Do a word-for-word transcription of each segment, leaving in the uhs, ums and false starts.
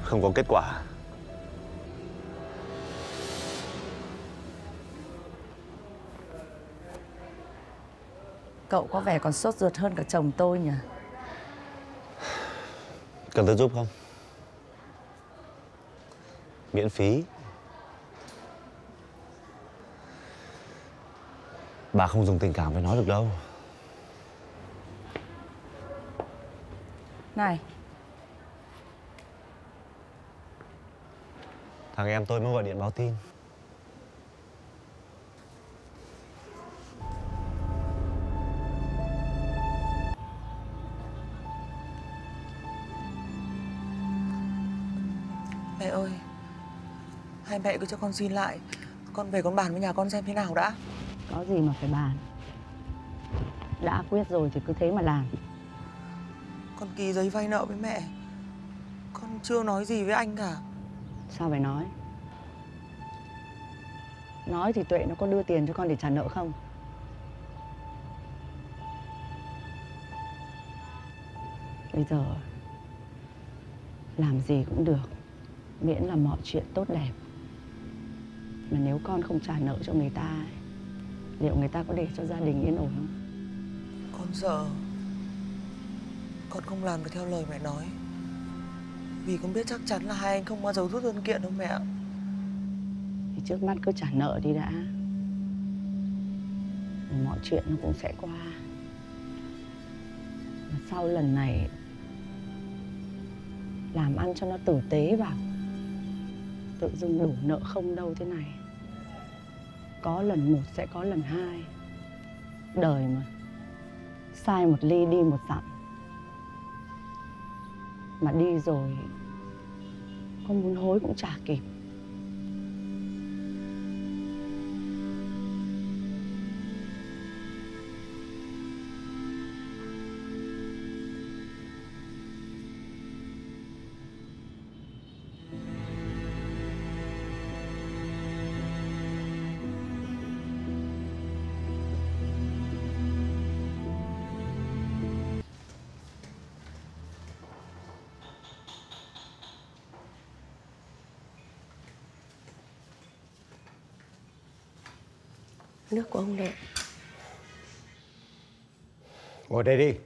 không có kết quả. Cậu có vẻ còn sốt ruột hơn cả chồng tôi nhỉ? Cần tôi giúp không? Miễn phí. Bà không dùng tình cảm với nó được đâu. Này, thằng em tôi mới gọi điện báo tin. Mẹ ơi, hai mẹ cứ cho con xin lại. Con về con bàn với nhà con xem thế nào đã. có gì mà phải bàn. Đã quyết rồi thì cứ thế mà làm. Con ký giấy vay nợ với mẹ. Con chưa nói gì với anh cả. Sao phải nói? Nói thì Tuệ nó có đưa tiền cho con để trả nợ không? Bây giờ làm gì cũng được, miễn là mọi chuyện tốt đẹp. Mà nếu con không trả nợ cho người ta, liệu người ta có để cho gia đình yên ổn không? Con sợ con không làm được theo lời mẹ nói. Vì con biết chắc chắn là hai anh không bao giờ rút đơn kiện đâu mẹ. Thì trước mắt cứ trả nợ đi đã, rồi mọi chuyện nó cũng sẽ qua. Và sau lần này làm ăn cho nó tử tế vào, tự dưng đổ nợ không đâu thế này. Có lần một sẽ có lần hai. Đời mà, sai một ly đi một dặm. Mà đi rồi con muốn hối cũng chả kịp. Nước của ông đây. Ngồi đây đi.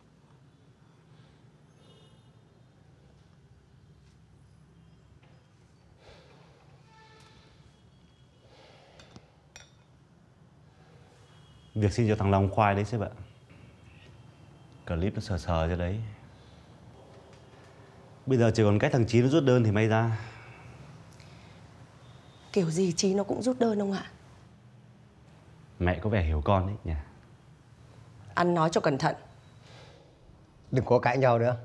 Việc xin cho thằng Long khoai đấy sếp ạ. Clip nó sờ sờ cho đấy. Bây giờ chỉ còn cách thằng Chí nó rút đơn thì may ra. Kiểu gì Chí nó cũng rút đơn ông ạ. Mẹ có vẻ hiểu con đấy nhỉ. Ăn nói cho cẩn thận. Đừng có cãi nhau nữa.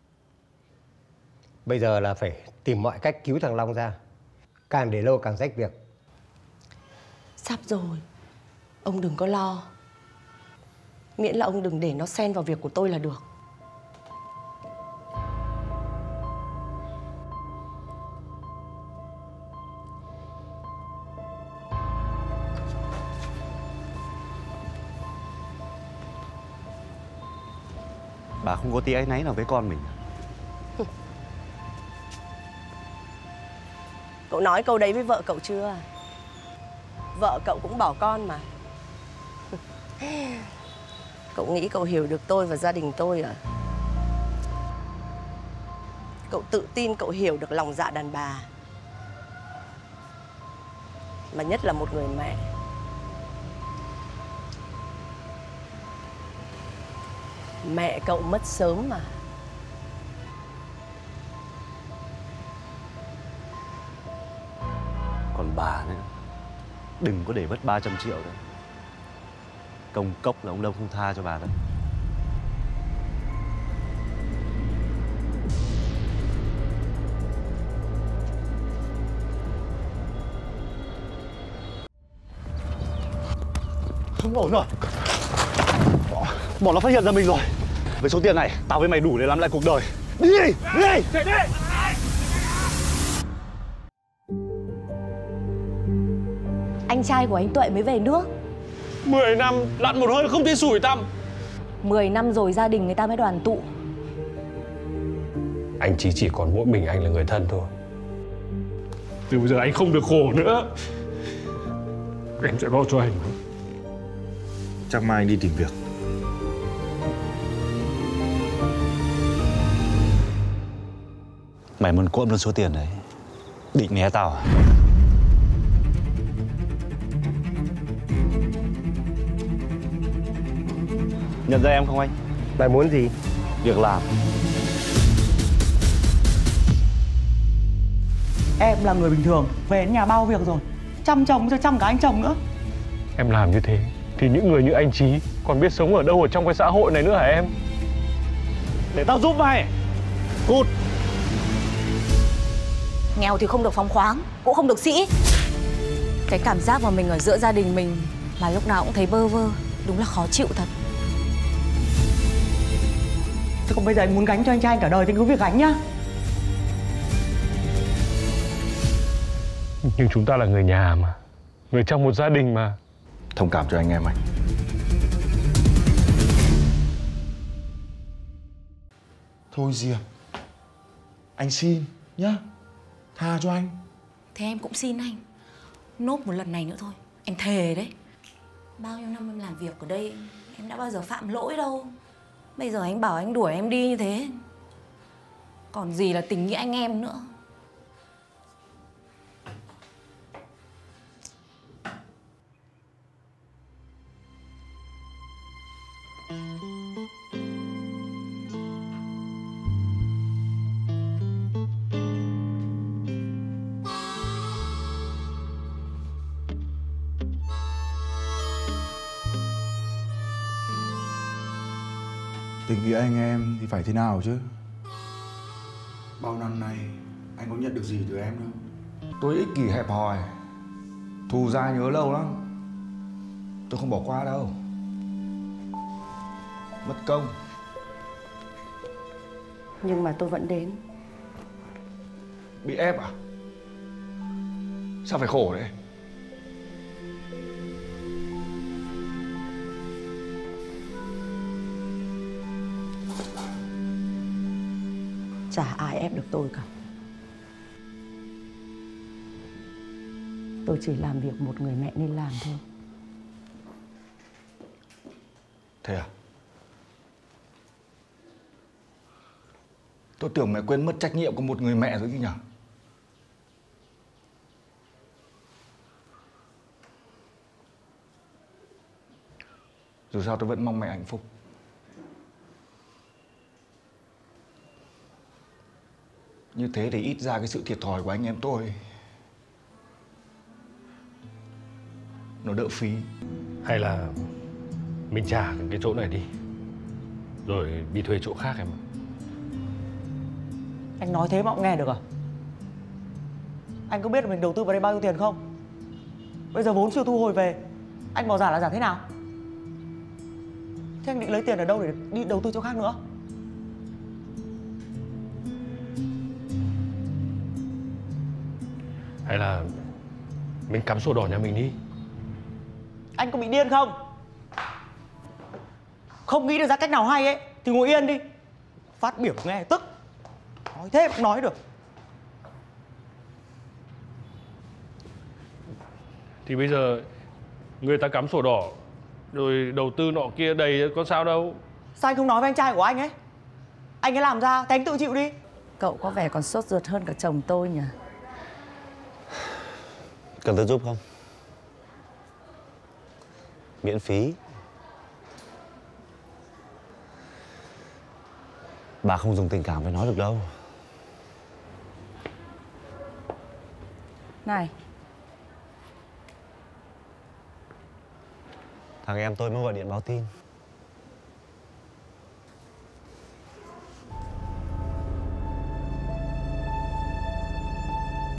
Bây giờ là phải tìm mọi cách cứu thằng Long ra. Càng để lâu càng rách việc. Sắp rồi, ông đừng có lo. Miễn là ông đừng để nó xen vào việc của tôi là được. Bà không có tí áy náy nào với con mình. Cậu nói câu đấy với vợ cậu chưa? Vợ cậu cũng bỏ con mà. Cậu nghĩ cậu hiểu được tôi và gia đình tôi à? Cậu tự tin cậu hiểu được lòng dạ đàn bà. Mà nhất là một người mẹ. Mẹ cậu mất sớm mà. Còn bà nữa, đừng có để mất ba trăm triệu đâu. Công cốc là ông Đông không tha cho bà đâu. Không ổn rồi. Bọn nó phát hiện ra mình rồi. Với số tiền này, tao với mày đủ để làm lại cuộc đời. Đi đi, đi đi. Chạy đi. Anh trai của anh Tuệ mới về nước. Mười năm lặn một hơi không thấy sủi tăm. Mười năm rồi gia đình người ta mới đoàn tụ. Anh Chí chỉ còn mỗi mình anh là người thân thôi. Từ bây giờ anh không được khổ nữa. Em sẽ lo cho anh. Chắc mai anh đi tìm việc. Mày muốn cộm luôn số tiền đấy, định né tao à? Nhận ra em không anh? Mày muốn gì? Việc làm. Em là người bình thường, về đến nhà bao việc rồi. Chăm chồng cho chăm cả anh chồng nữa. Em làm như thế thì những người như anh Chí còn biết sống ở đâu ở trong cái xã hội này nữa hả em? Để tao giúp mày. Cút. Nghèo thì không được phóng khoáng, cũng không được sĩ. Cái cảm giác mà mình ở giữa gia đình mình mà lúc nào cũng thấy bơ vơ, đúng là khó chịu thật. Thế còn bây giờ anh muốn gánh cho anh trai anh cả đời thì cứ việc gánh nhá. Nhưng chúng ta là người nhà mà, người trong một gia đình mà. Thông cảm cho anh em anh. Thôi Diệp, anh xin nhá, tha cho anh. Thế em cũng xin anh, nốt một lần này nữa thôi, em thề đấy. Bao nhiêu năm em làm việc ở đây, em đã bao giờ phạm lỗi đâu. Bây giờ anh bảo anh đuổi em đi như thế, còn gì là tình nghĩa anh em nữa. Tình nghĩa anh em thì phải thế nào chứ? Bao năm nay anh có nhận được gì từ em đâu. Tôi ích kỷ hẹp hòi, thù dai nhớ lâu lắm. Tôi không bỏ qua đâu. Mất công. Nhưng mà tôi vẫn đến. Bị ép à? Sao phải khổ đấy? Chả ai ép được tôi cả. Tôi chỉ làm việc một người mẹ nên làm thôi. Thế à? Tôi tưởng mẹ quên mất trách nhiệm của một người mẹ rồi chứ nhỉ? Dù sao tôi vẫn mong mẹ hạnh phúc. Như thế thì ít ra cái sự thiệt thòi của anh em tôi nó đỡ phí. Hay là mình trả cái chỗ này đi, rồi đi thuê chỗ khác em ạ. Anh nói thế mà cũng nghe được à? Anh có biết là mình đầu tư vào đây bao nhiêu tiền không? Bây giờ vốn chưa thu hồi về, anh bỏ giả là giả thế nào? Thế anh định lấy tiền ở đâu để đi đầu tư chỗ khác nữa? Hay là mình cắm sổ đỏ nhà mình đi. Anh có bị điên không? Không nghĩ được ra cách nào hay ấy thì ngồi yên đi. Phát biểu nghe tức. Nói thế cũng nói được. Thì bây giờ người ta cắm sổ đỏ rồi đầu tư nọ kia đầy có sao đâu. Sao anh không nói với anh trai của anh ấy? Anh ấy làm ra thì anh tự chịu đi. Cậu có vẻ còn sốt ruột hơn cả chồng tôi nhỉ? Cần tôi giúp không? Miễn phí. Bà không dùng tình cảm với nó được đâu. Này, Thằng em tôi mới gọi điện báo tin.